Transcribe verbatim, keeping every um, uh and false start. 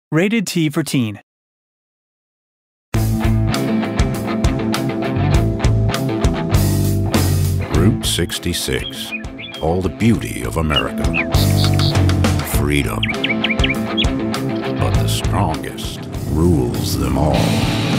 Rated T for Teen. Route sixty-six. All the beauty of America. Freedom. But the strongest rules them all.